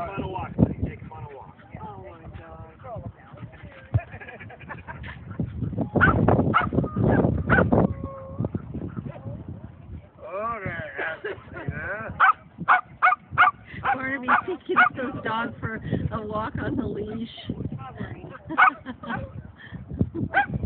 final walk, buddy. Take a final walk. Oh my God. Oh, there. See that? Barnaby's taking those dogs for a walk on the leash.